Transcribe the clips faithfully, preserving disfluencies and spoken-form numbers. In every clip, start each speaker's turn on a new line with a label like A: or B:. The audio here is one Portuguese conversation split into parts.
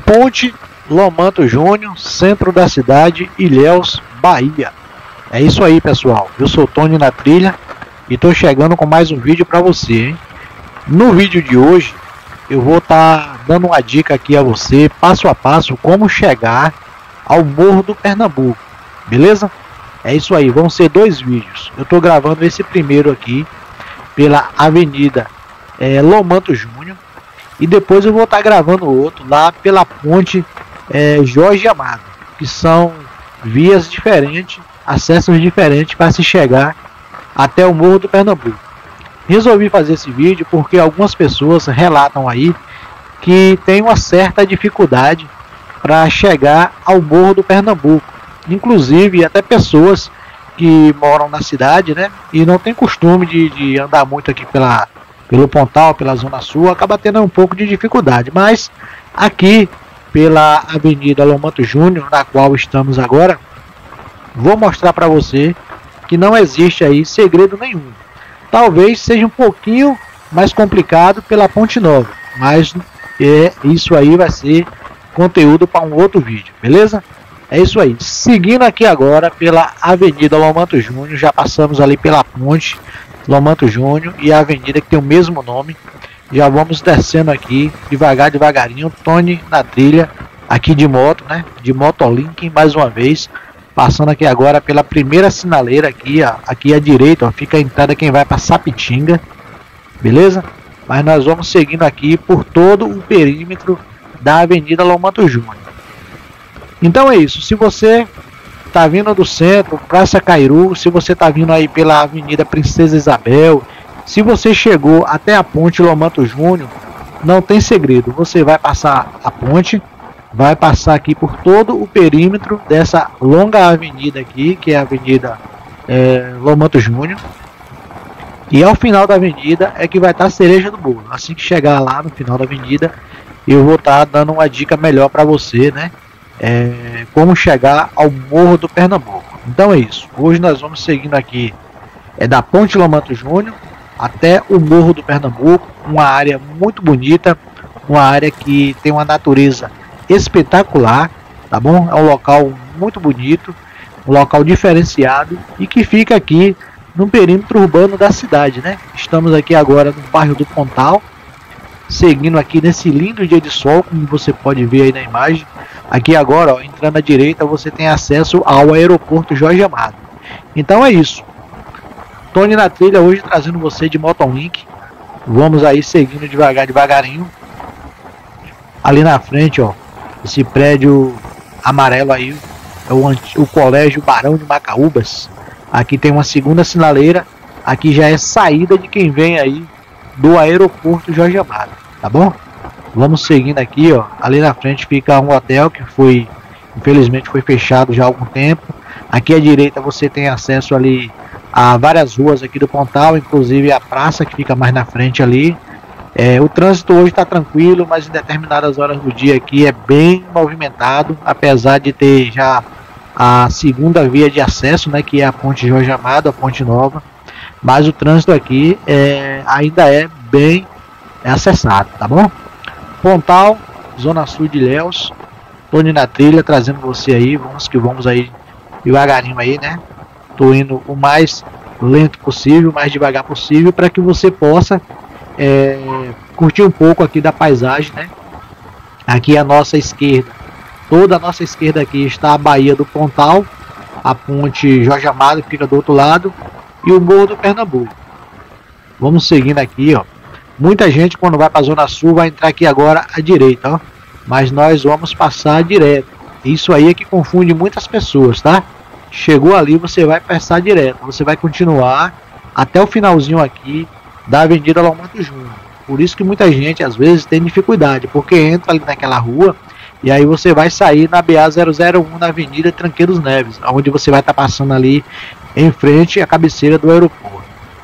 A: Ponte Lomanto Júnior, centro da cidade, Ilhéus, Bahia. É isso aí, pessoal. Eu sou o Tony na trilha e tô chegando com mais um vídeo para você, hein? No vídeo de hoje eu vou estar tá dando uma dica aqui a você, passo a passo, como chegar ao Morro do Pernambuco, beleza? É isso aí, vão ser dois vídeos. Eu tô gravando esse primeiro aqui pela Avenida é, Lomanto Júnior e depois eu vou estar tá gravando outro lá pela Ponte é, Jorge Amado, que são vias diferentes, acessos diferentes para se chegar até o Morro do Pernambuco. Resolvi fazer esse vídeo porque algumas pessoas relatam aí que tem uma certa dificuldade para chegar ao Morro do Pernambuco, inclusive até pessoas que moram na cidade, né, e não tem costume de, de andar muito aqui pela, pelo Pontal, pela Zona Sul, acaba tendo um pouco de dificuldade, mas aqui pela Avenida Lomanto Júnior, na qual estamos agora, vou mostrar para você que não existe aí segredo nenhum. Talvez seja um pouquinho mais complicado pela Ponte Nova, mas é, isso aí vai ser conteúdo para um outro vídeo, beleza? É isso aí. Seguindo aqui agora pela Avenida Lomanto Júnior, já passamos ali pela Ponte Lomanto Júnior e a avenida que tem o mesmo nome. Já vamos descendo aqui devagar, devagarinho, Tony na trilha, aqui de moto, né? De Motolink mais uma vez. Passando aqui agora pela primeira sinaleira aqui, ó, aqui à direita, ó, fica a entrada quem vai para Sapitinga, beleza? Mas nós vamos seguindo aqui por todo o perímetro da Avenida Lomanto Júnior. Então é isso, se você tá vindo do centro, Praça Cairu, se você tá vindo aí pela Avenida Princesa Isabel, se você chegou até a Ponte Lomanto Júnior, não tem segredo, você vai passar a ponte, vai passar aqui por todo o perímetro dessa longa avenida aqui, que é a Avenida é, Lomanto Júnior. E ao final da avenida é que vai estar a cereja do bolo. Assim que chegar lá no final da avenida, eu vou estar dando uma dica melhor para você, né? É, como chegar ao Morro do Pernambuco. Então é isso. Hoje nós vamos seguindo aqui é da Ponte Lomanto Júnior até o Morro do Pernambuco, uma área muito bonita, uma área que tem uma natureza espetacular, tá bom? É um local muito bonito, um local diferenciado e que fica aqui no perímetro urbano da cidade, né? Estamos aqui agora no bairro do Pontal, seguindo aqui nesse lindo dia de sol, como você pode ver aí na imagem. Aqui agora, ó, entrando à direita, você tem acesso ao aeroporto Jorge Amado. Então é isso. Tony na trilha hoje trazendo você de Motolink. Vamos aí seguindo devagar, devagarinho. Ali na frente, ó, esse prédio amarelo aí é o, o Colégio Barão de Macaúbas. Aqui tem uma segunda sinaleira. Aqui já é saída de quem vem aí do aeroporto Jorge Amado, tá bom? Vamos seguindo aqui, ó. Ali na frente fica um hotel que foi, infelizmente, foi fechado já há algum tempo. Aqui à direita você tem acesso ali a várias ruas aqui do Pontal, inclusive a praça que fica mais na frente ali. É, o trânsito hoje está tranquilo, mas em determinadas horas do dia aqui é bem movimentado, apesar de ter já a segunda via de acesso, né, que é a Ponte Jorge Amado, a Ponte Nova, mas o trânsito aqui é, ainda é bem acessado, tá bom? Pontal, Zona Sul de Ilhéus, Tony na trilha, trazendo você aí, vamos que vamos aí devagarinho aí, né? Tô indo o mais lento possível, o mais devagar possível, para que você possa é, curtir um pouco aqui da paisagem, né? Aqui à nossa esquerda, toda a nossa esquerda aqui está a Baía do Pontal, a Ponte Jorge Amado que fica do outro lado e o Morro do Pernambuco. Vamos seguindo aqui, ó. Muita gente quando vai para a Zona Sul vai entrar aqui agora à direita, ó. Mas nós vamos passar direto. Isso aí é que confunde muitas pessoas, tá? Chegou ali, você vai passar direto. Você vai continuar até o finalzinho aqui da Avenida Lomanto Júnior. Por isso que muita gente às vezes tem dificuldade, porque entra ali naquela rua e aí você vai sair na B A zero zero um na Avenida Tranqueiros Neves, onde você vai estar tá passando ali em frente à cabeceira do aeroporto.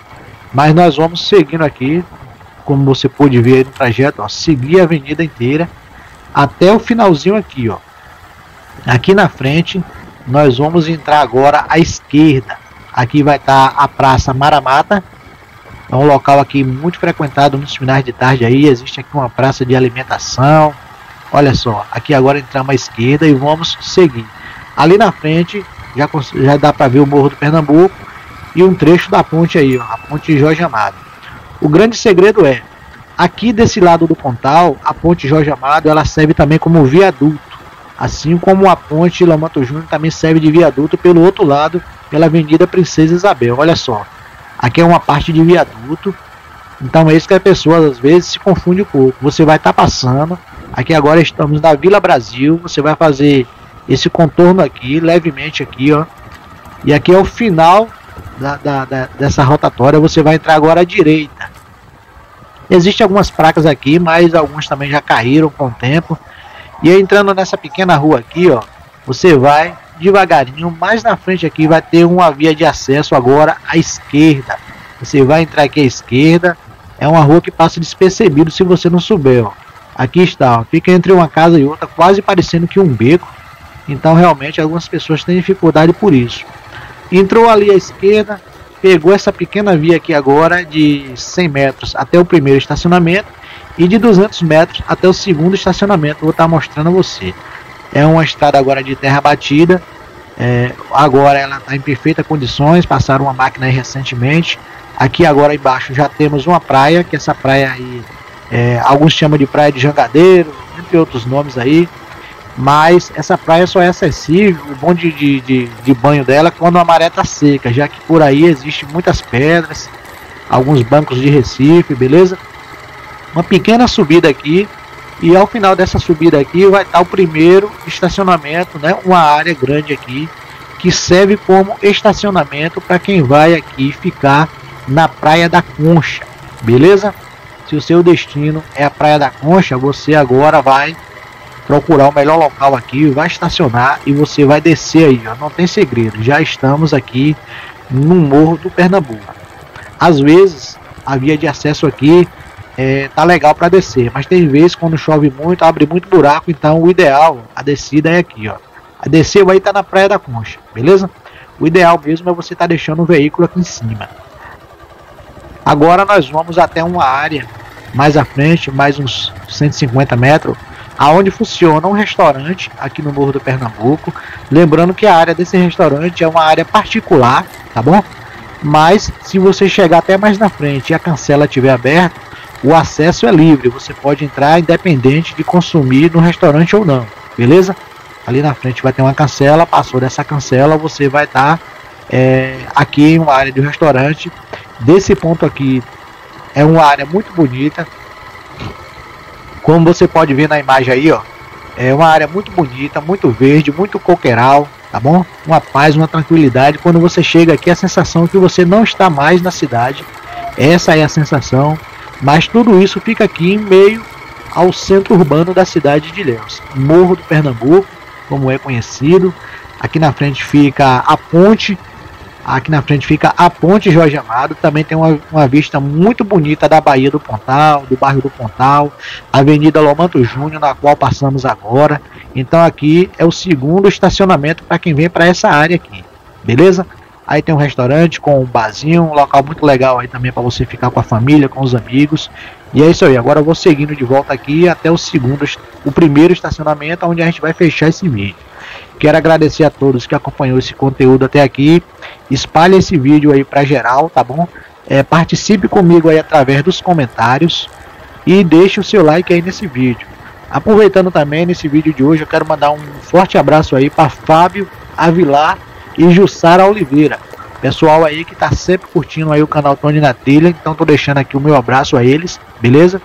A: Mas nós vamos seguindo aqui, como você pode ver aí no trajeto, ó, seguir a avenida inteira até o finalzinho aqui, ó. Aqui na frente nós vamos entrar agora à esquerda. Aqui vai estar tá a Praça Maramata. É um local aqui muito frequentado nos finais de tarde aí. Existe aqui uma praça de alimentação, Olha só, aqui agora entramos à esquerda e vamos seguir. Ali na frente já, já dá para ver o Morro do Pernambuco e um trecho da ponte aí, ó, a ponte Jorge Amado. O grande segredo é, aqui desse lado do Pontal, a ponte Jorge Amado, ela serve também como viaduto, assim como a ponte Lomanto Júnior também serve de viaduto pelo outro lado, pela Avenida Princesa Isabel. Olha só, aqui é uma parte de viaduto, então é isso que a pessoa às vezes se confunde um pouco. Você vai estar tá passando, aqui agora estamos na Vila Brasil, você vai fazer esse contorno aqui, levemente aqui, ó, e aqui é o final da, da, da, dessa rotatória. Você vai entrar agora à direita. Existem algumas placas aqui, mas algumas também já caíram com o tempo. E aí, entrando nessa pequena rua aqui, ó, você vai devagarinho. Mais na frente aqui vai ter uma via de acesso agora à esquerda. Você vai entrar aqui à esquerda. É uma rua que passa despercebido se você não souber, ó. Aqui está, ó, fica entre uma casa e outra, quase parecendo que um beco. Então realmente algumas pessoas têm dificuldade por isso. Entrou ali à esquerda, pegou essa pequena via aqui agora de cem metros até o primeiro estacionamento e de duzentos metros até o segundo estacionamento. Vou estar mostrando a você. É uma estrada agora de terra batida. É, agora ela está em perfeitas condições. Passaram uma máquina aí recentemente. Aqui agora embaixo já temos uma praia, que essa praia aí, é, alguns chamam de praia de Jangadeiro, entre outros nomes aí. Mas essa praia só é acessível, o bom de, de, de, de banho dela, quando a maré está seca, já que por aí existe muitas pedras, alguns bancos de Recife, beleza? Uma pequena subida aqui, e ao final dessa subida aqui vai estar o primeiro estacionamento, né? Uma área grande aqui, que serve como estacionamento para quem vai aqui ficar na Praia da Concha, beleza? Se o seu destino é a Praia da Concha, você agora vai procurar o melhor local aqui, vai estacionar e você vai descer aí, ó, não tem segredo, já estamos aqui no Morro do Pernambuco. Às vezes a via de acesso aqui é, tá legal para descer, mas tem vezes quando chove muito, abre muito buraco, então o ideal, a descida é aqui, ó. A desceu aí tá na Praia da Concha, beleza? O ideal mesmo é você estar tá deixando o veículo aqui em cima. Agora nós vamos até uma área mais à frente, mais uns cento e cinquenta metros, aonde funciona um restaurante aqui no Morro do Pernambuco. Lembrando que a área desse restaurante é uma área particular, tá bom? Mas se você chegar até mais na frente e a cancela estiver aberta, o acesso é livre, você pode entrar independente de consumir no restaurante ou não, beleza? Ali na frente vai ter uma cancela, passou dessa cancela você vai estar tá, é, aqui em uma área de restaurante. Desse ponto aqui é uma área muito bonita. Como você pode ver na imagem aí, ó, é uma área muito bonita, muito verde, muito coqueiral, tá bom? Uma paz, uma tranquilidade. Quando você chega aqui, a sensação é que você não está mais na cidade. Essa é a sensação. Mas tudo isso fica aqui em meio ao centro urbano da cidade de Ilhéus. Morro do Pernambuco, como é conhecido. Aqui na frente fica a ponte. Aqui na frente fica a ponte Jorge Amado. Também tem uma, uma vista muito bonita da Baía do Pontal, do bairro do Pontal, Avenida Lomanto Júnior, na qual passamos agora. Então aqui é o segundo estacionamento para quem vem para essa área aqui, beleza? Aí tem um restaurante com um barzinho, um local muito legal aí também para você ficar com a família, com os amigos. E é isso aí, agora eu vou seguindo de volta aqui até o segundo, o primeiro estacionamento, onde a gente vai fechar esse vídeo. Quero agradecer a todos que acompanhou esse conteúdo até aqui. Espalhe esse vídeo aí para geral, tá bom? É, participe comigo aí através dos comentários e deixe o seu like aí nesse vídeo. Aproveitando também nesse vídeo de hoje, eu quero mandar um forte abraço aí para Fábio Avilar e Jussara Oliveira, pessoal aí que tá sempre curtindo aí o canal Tony na Trilha. Então tô deixando aqui o meu abraço a eles, beleza?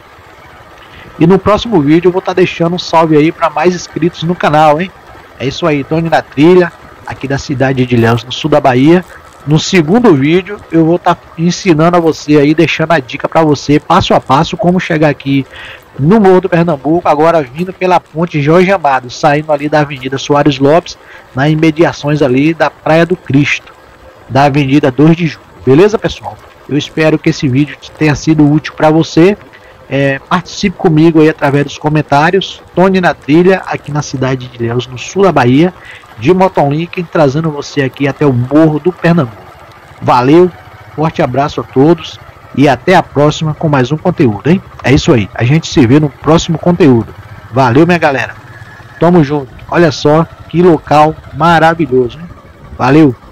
A: E no próximo vídeo eu vou estar tá deixando um salve aí para mais inscritos no canal, hein? É isso aí, Tony na Trilha, aqui da cidade de Ilhéus, no sul da Bahia. No segundo vídeo eu vou estar tá ensinando a você aí, deixando a dica para você, passo a passo, como chegar aqui no Morro do Pernambuco, agora vindo pela ponte Jorge Amado, saindo ali da Avenida Soares Lopes, nas imediações ali da Praia do Cristo, da Avenida dois de julho. Beleza, pessoal? Eu espero que esse vídeo tenha sido útil para você. É, participe comigo aí através dos comentários. Tony na Trilha, aqui na cidade de Ilhéus, no sul da Bahia, de Motolink, trazendo você aqui até o Morro do Pernambuco. Valeu, forte abraço a todos e até a próxima com mais um conteúdo, hein? É isso aí, a gente se vê no próximo conteúdo. Valeu, minha galera. Tamo junto. Olha só que local maravilhoso, hein? Valeu.